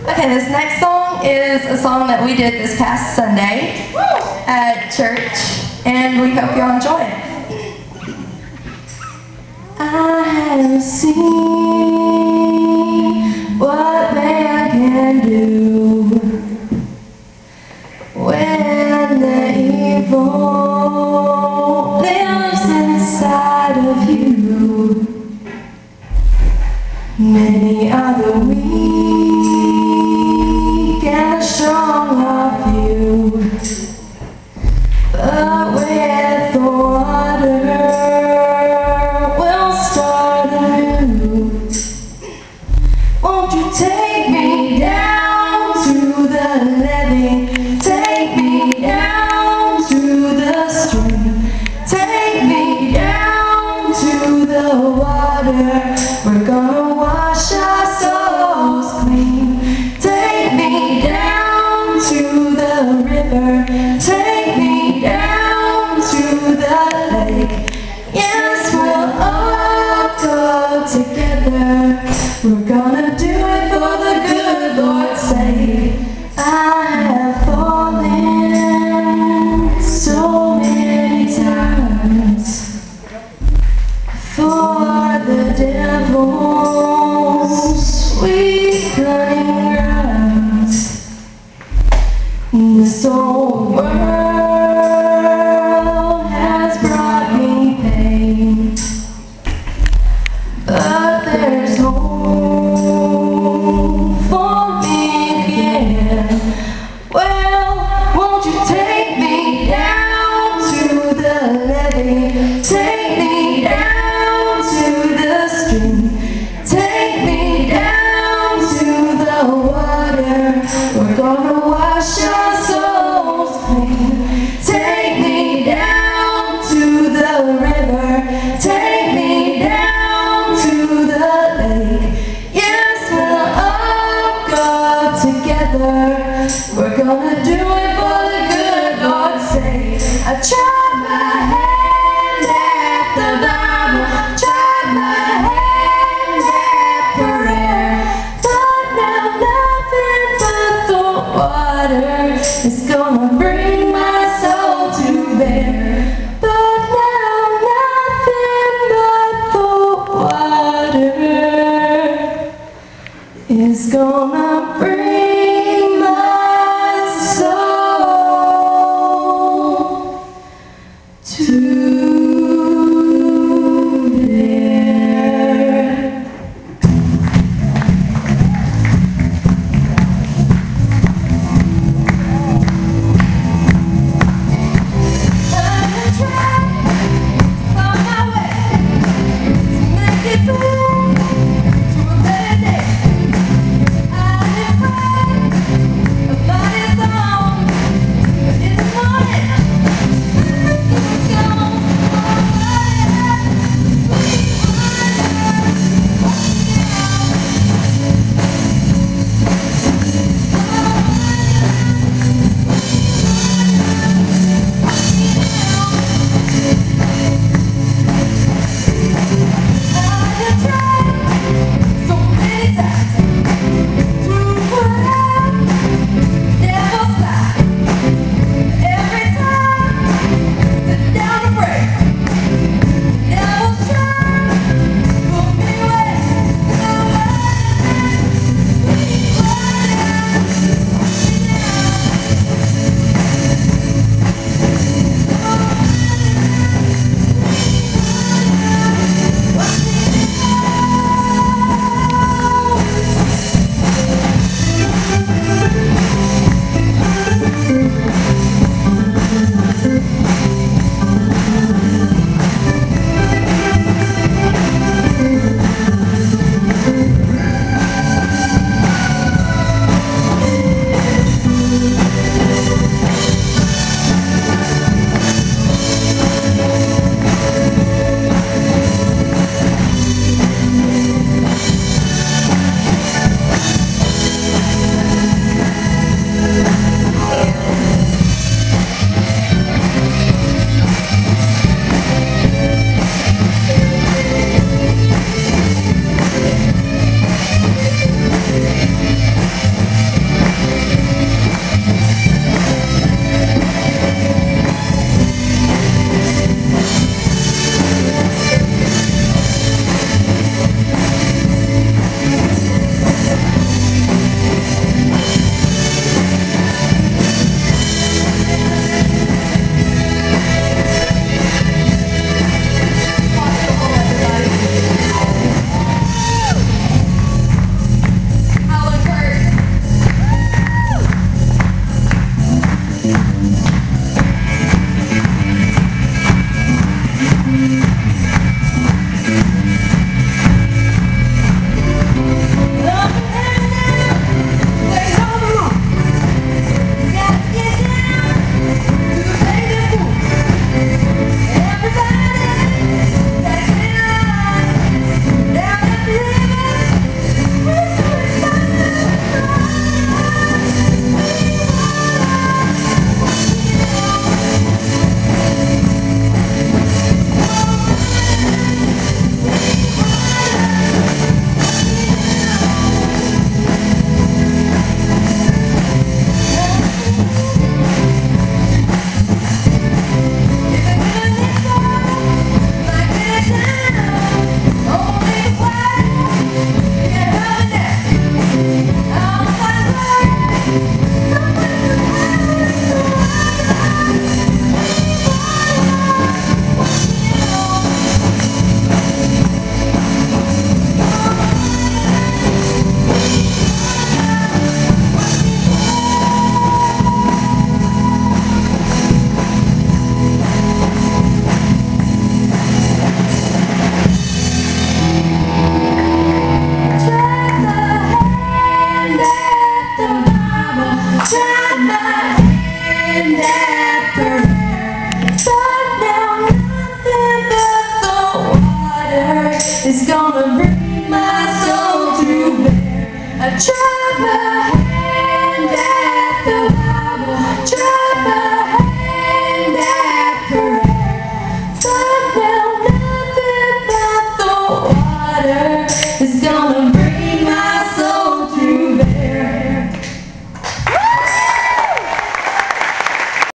Okay, this next song is a song that we did this past Sunday at church, and we hope y'all enjoy it. I have seen what man can do when the evil lives inside of you. Many are the weak and strong of you, but with the water we'll start anew. Won't you take me down to the levee? Take me down to the stream. Take me down to the water. We're gonna wash our souls clean. Take me down to the river. Take me down to the lake. Yes, we'll all go together. We're gonna do it for the good Lord's sake. I have fallen so many times for the devil's sweet cunning grounds. This old world has brought me pain, but there's hope for me again. Well, won't you take me down to the levee? Take me down to the stream. Take me down to the water. We're gonna wash our souls clean. Take me down to the river. Take me down to the lake. Yes, we'll all go together. We're gonna do it for the good Lord's sake. I tried my hand at the Bible, tried my hand at prayer, but now nothing but the water is gonna bring my soul to bear. But now nothing but the water is gonna bring my soul to bear. I'm trying on my way to make it through to a better day. I'm afraid tried my hand after her, but now nothing but the water is gonna bring my soul to bear. I tried my hand after her, tried my hand after her, but now nothing but the water